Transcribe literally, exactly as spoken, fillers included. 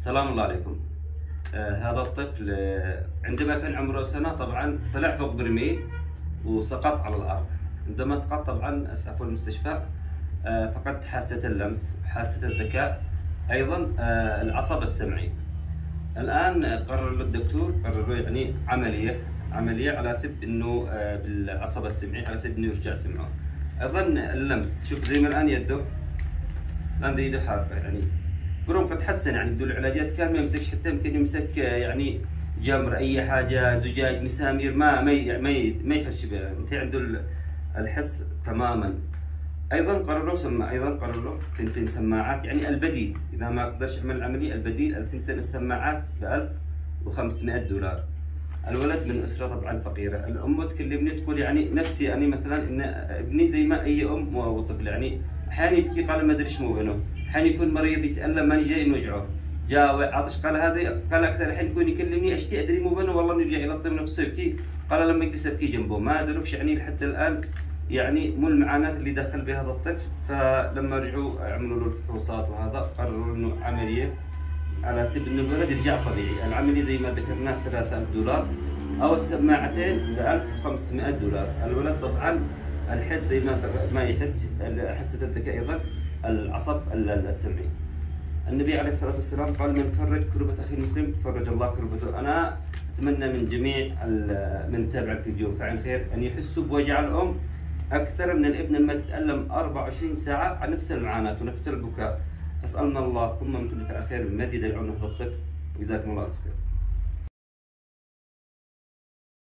سلام الله عليكم. آه هذا الطفل آه عندما كان عمره سنة طبعا طلع فوق برميل وسقط على الأرض. عندما سقط طبعا أسعفوا المستشفى، آه فقدت حاسة اللمس وحاسة الذكاء، أيضا آه العصب السمعي. الآن قرر له الدكتور قرروا يعني عملية عملية على سبب إنه آه بالعصب السمعي، على سبب إنه يرجع سمعه. أيضا اللمس، شوف زي ما الآن يده الآن يده حارقة، يعني بروم قد تحسن، يعني بدون العلاجات كان ما يمسكش، حتى يمكن يمسك يعني جمر اي حاجه، زجاج، مسامير، ما ما ما ما يحسش بها، انت عنده الحس تماما. ايضا قرروا سماعه، ايضا قرروا ثنتين سماعات، يعني البديل اذا ما قدرش يعمل العمليه، البديل الثنتين السماعات ب ألف وخمسمائة دولار. الولد من اسره طبعا فقيره، الام تكلمني تقول يعني نفسي انا مثلا ان ابني زي ما اي ام وطفل، يعني احيانا يبكي قال ما ادري ايش مو بينه، احيانا يكون مريض يتالم ماني جاي نوجعه، جاء عطش قال هذا، قال اكثر الحين يكون يكلمني اشتي ادري مو بينه، والله نرجع يلطم نفسه يبكي، قال لما يجلس ابكي جنبه، ما ادركش يعني لحتى الان يعني مو المعاناه اللي دخل بها هذا الطفل. فلما رجعوا عملوا له الفحوصات وهذا قرروا انه عمليه على سبيل انه الولد يرجع طبيعي. العمليه زي ما ذكرنا ثلاثة آلاف دولار او السماعتين ب ألف وخمسمائة دولار. الولد طبعا الحس زي ما ما يحس، حاسه الذكاء، ايضا العصب السمعي. النبي عليه الصلاه والسلام قال من فرج كربة اخي المسلم فرج الله كربته. انا اتمنى من جميع من تابع الفيديو فعل خير ان يحسوا بوجع الام اكثر من الابن لما تتالم أربعة وعشرين ساعه عن نفس المعاناه ونفس البكاء. اسالنا الله ثم من كل فعل خير المدد العون هذا الطفل، وجزاكم الله خير.